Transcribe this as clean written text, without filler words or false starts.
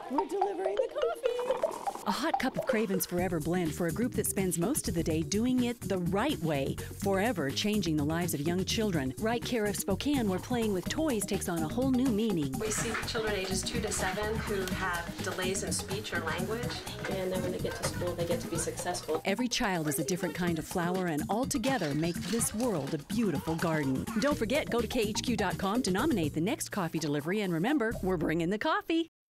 We're delivering the coffee. A hot cup of Cravens Forever blend for a group that spends most of the day doing it the right way. Forever changing the lives of young children. RiteCare of Spokane, where playing with toys takes on a whole new meaning. We see children ages 2 to 7 who have delays in speech or language. And then when they get to school, they get to be successful. Every child is a different kind of flower, and all together make this world a beautiful garden. Don't forget, go to khq.com to nominate the next coffee delivery, and remember, we're bringing the coffee.